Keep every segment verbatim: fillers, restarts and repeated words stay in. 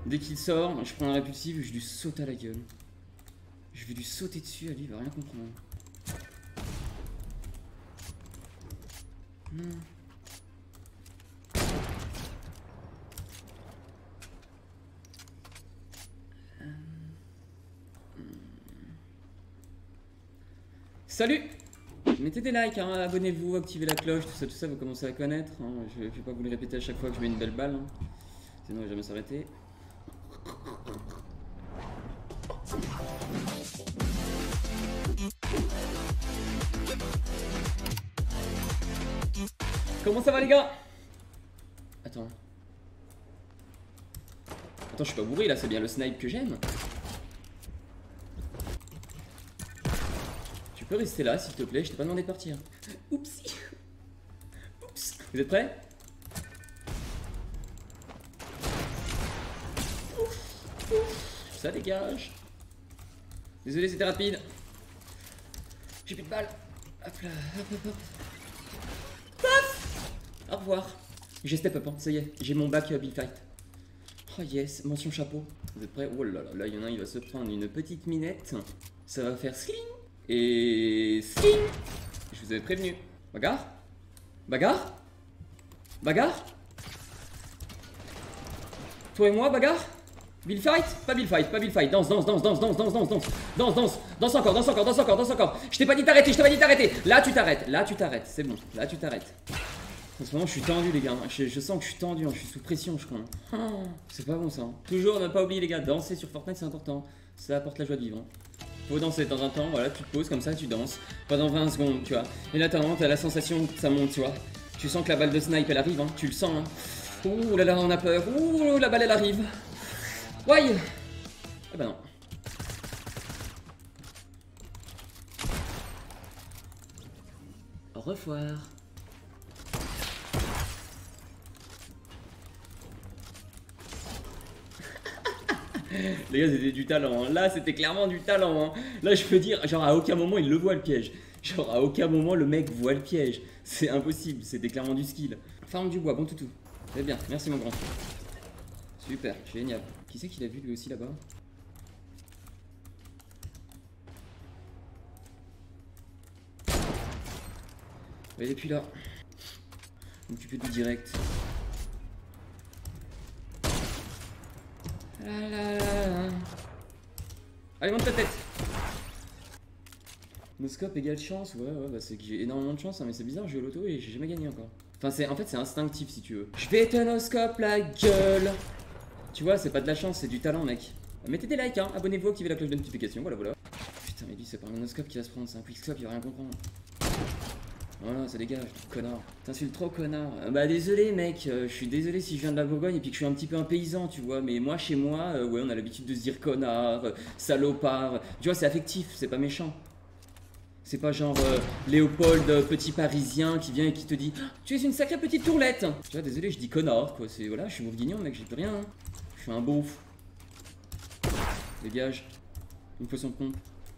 Dès qu'il sort, je prends un répulsif, je lui saute à la gueule. Je vais lui sauter dessus, à lui, il va rien comprendre. Non. Salut! Mettez des likes, hein, abonnez-vous, activez la cloche, tout ça, tout ça, vous commencez à connaître. Hein. Je, je vais pas vous le répéter à chaque fois que je mets une belle balle. Hein. Sinon, il va jamais s'arrêter. Comment ça va, les gars? Attends. Attends, je suis pas bourré là, c'est bien le snipe que j'aime. Tu peux rester là, s'il te plaît, je t'ai pas demandé de partir. Oupsie. Oups. Vous êtes prêts? Ouf. Ouf. Ça dégage. Désolé, c'était rapide. J'ai plus de balles. Hop là, hop hop hop. Paf. Au revoir. J'ai step up, hein. Ça y est, j'ai mon bac uh, Big Fight. Oh yes, mention chapeau. Vous êtes prêts? Oh là là, là il y en a un, il va se prendre une petite minette. Ça va faire sling. Et sling. Je vous avais prévenu. Bagarre. Bagarre. Bagarre. Toi et moi, bagarre. Bill fight. Pas Bill fight, pas Bill fight. Danse, danse, danse, danse, danse, danse, danse, danse. Danse, danse, danse encore, danse encore, danse encore, danse encore. Je t'ai pas dit d'arrêter, je t'ai pas dit d'arrêter. Là tu t'arrêtes, là tu t'arrêtes, c'est bon, là tu t'arrêtes. En ce moment je suis tendu les gars, je, je sens que je suis tendu, hein. Je suis sous pression je crois. Oh, c'est pas bon ça. Hein. Toujours ne pas oublier les gars, danser sur Fortnite c'est important. Ça apporte la joie de vivre. Hein. Faut danser de temps en temps, voilà, tu te poses comme ça, tu danses pendant vingt secondes, tu vois. Et là t'as t'as la sensation que ça monte, tu vois. Tu sens que la balle de snipe elle arrive, hein. Tu le sens. Hein. Ouh là là on a peur, ouh la balle elle arrive. Ouais. Eh ben non. Au revoir. Les gars, c'était du talent. Hein. Là, c'était clairement du talent. Hein. Là, je peux dire, genre, à aucun moment, il le voit le piège. Genre, à aucun moment, le mec voit le piège. C'est impossible. C'était clairement du skill. Farm du bois, bon toutou. Très bien. Merci, mon grand. Super, génial. Qui c'est qu'il a vu lui aussi là-bas? Il est plus là. Donc tu peux tout direct. La la la. Allez, monte ta tête. Noscope égale chance, ouais, ouais, bah c'est que j'ai énormément de chance, hein, mais c'est bizarre, je joue au loto et j'ai jamais gagné encore. Enfin, c'est en fait, c'est instinctif si tu veux. Je vais te noscope la gueule. Tu vois, c'est pas de la chance, c'est du talent, mec. Mettez des likes, hein, abonnez-vous, activez la cloche de notification, voilà, voilà. Putain, mais lui, c'est pas un noscope qui va se prendre, c'est un quickscope, il va rien comprendre. Voilà, ça dégage, connard. T'insultes trop, connard. Euh, bah désolé mec, euh, je suis désolé si je viens de la Bourgogne et puis que je suis un petit peu un paysan, tu vois. Mais moi, chez moi, euh, ouais, on a l'habitude de se dire connard, euh, salopard. Tu vois, c'est affectif, c'est pas méchant. C'est pas genre euh, Léopold, euh, petit parisien qui vient et qui te dit oh, tu es une sacrée petite tourlette. Tu vois, désolé, je dis connard, quoi. C'est voilà, je suis bourguignon, mec, j'ai plus rien. Hein. Je suis un beauf. Dégage. Une poisson de pompe.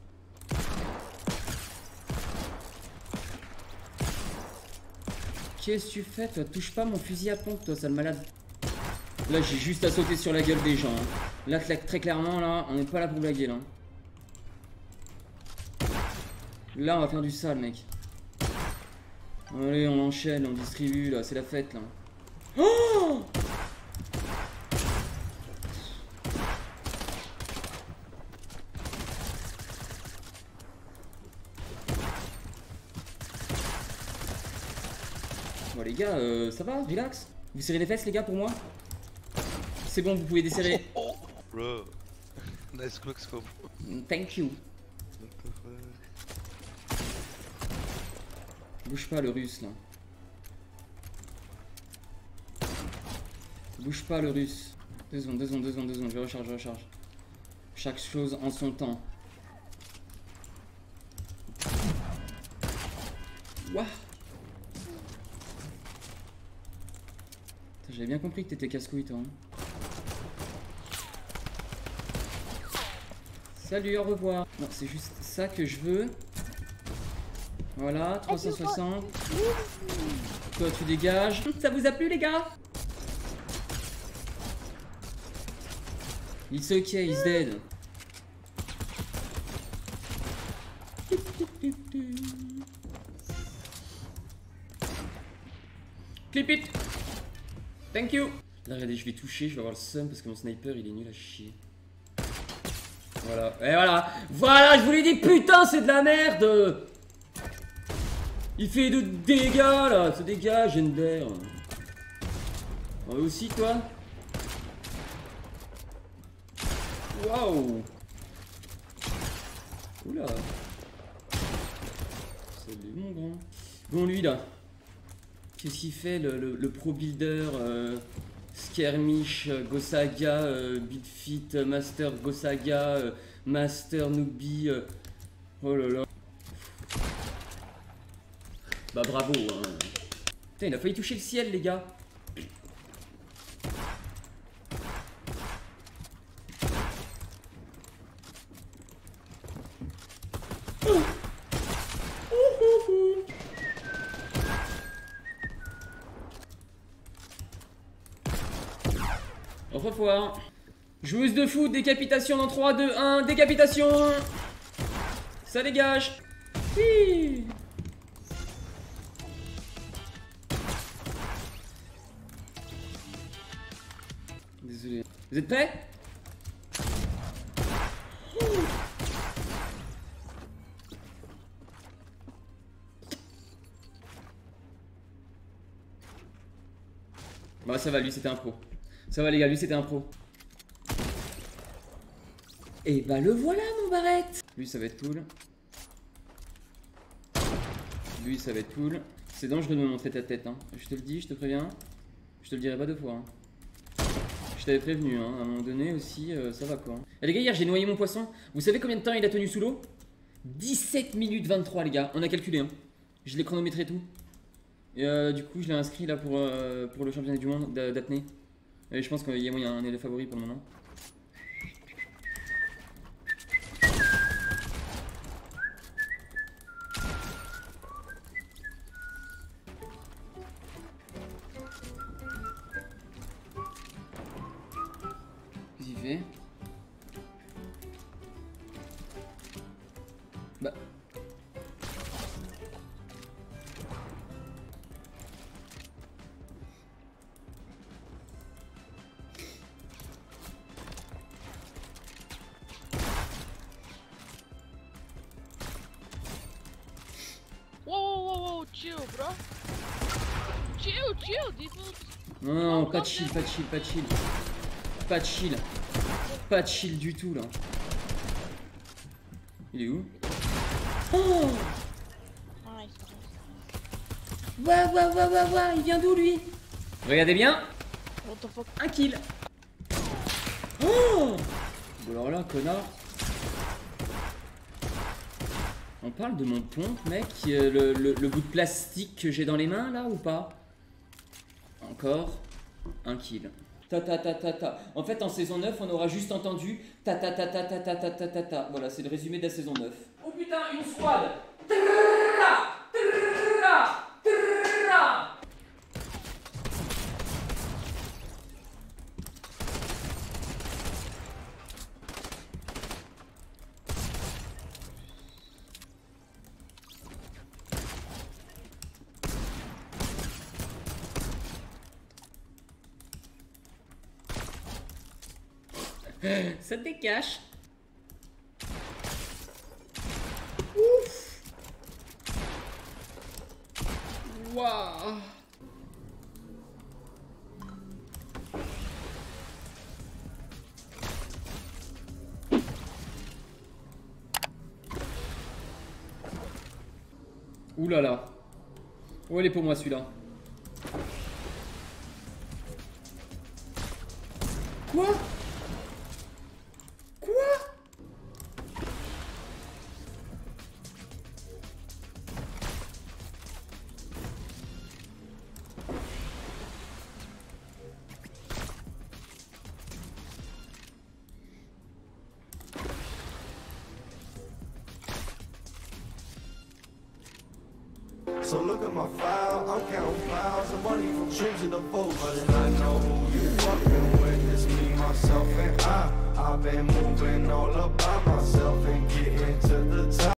Qu'est-ce que tu fais, toi? Touche pas mon fusil à pompe, toi, sale malade. Là, j'ai juste à sauter sur la gueule des gens. Hein. Là, très clairement, là, on n'est pas là pour blaguer, là. Là, on va faire du sale, mec. Allez, on enchaîne, on distribue, là, c'est la fête, là. Oh! Bon les gars, euh, ça va, relax. Vous serrez les fesses les gars pour moi? C'est bon, vous pouvez desserrer. Oh, oh, bro. Nice quick scope. Thank you. Bouge pas le russe là. Bouge pas le russe. Deux secondes, deux secondes, deux secondes, deux secondes, je recharge, je recharge. Chaque chose en son temps. Waouh. J'avais bien compris que t'étais casse-couille toi. Hein. Salut, au revoir. Non, c'est juste ça que je veux. Voilà, trois cent soixante. Toi, tu dégages. Ça vous a plu, les gars? It's okay, he's dead. Clip it. Thank you. Là, regardez, je vais toucher, je vais avoir le seum parce que mon sniper il est nul à chier. Voilà, et voilà. Voilà, je vous l'ai dit, putain, c'est de la merde. Il fait de dégâts là, ce dégât, Gender. Oh, aussi, toi. Waouh. Oula. Salut mon grand. Bon, lui là. Qu'est-ce qu'il fait le, le, le pro builder euh, Skirmish, euh, Gosaga, euh, Bitfit, euh, Master Gosaga, euh, Master Newbie. Euh, oh là là. Bah bravo hein. Putain, il a failli toucher le ciel les gars. Au revoir. Joueuse de foot, décapitation dans trois, deux, un, décapitation. Ça dégage. Oui. Désolé. Vous êtes prêts? Bah ça va, lui c'était un pro. Ça va les gars, lui c'était un pro. Et bah le voilà mon Barrette. Lui ça va être cool. Lui ça va être cool. C'est dangereux de me montrer ta tête hein. Je te le dis, je te préviens. Je te le dirai pas deux fois hein. Je t'avais prévenu hein, à un moment donné aussi, euh, ça va quoi. Et les gars, hier j'ai noyé mon poisson. Vous savez combien de temps il a tenu sous l'eau? Dix-sept minutes vingt-trois les gars, on a calculé hein. Je l'ai chronométré tout. Et euh, du coup je l'ai inscrit là pour, euh, pour le championnat du monde d'apnée. Et je pense qu'il y a moyen, on est les favoris pour le moment. Qu'est-ce qu'il fait? Bah. Whoa, whoa, whoa, whoa, chill, bro. Chill, chill, this is... Non, non, pas de chill, pas de chill, pas de chill. Pas de chill. Pas de chill du tout là. Il est où? Oh! Nice, nice. Ouah, ouah, ouah, ouah, ouah, il vient d'où lui? Regardez bien. What the fuck? Un kill. Oh! Bon alors là, connard. On parle de mon pompe, mec, le, le, le bout de plastique que j'ai dans les mains là ou pas? Encore un kill. Ta ta ta ta ta. En fait, en saison neuf, on aura juste entendu ta ta ta ta ta ta ta ta ta ta. Voilà, c'est le résumé de la saison neuf. Oh putain, une squad. Trrrra, trrrra, trrrra. Ça te décache. Ouf. Waouh. Ouh là là. Oh, elle est pour moi celui-là. Quoi? So look at my file, I'm counting files of money from trips to the boat. But I know who you fucking with, it's me, myself, and I. I I've been moving all about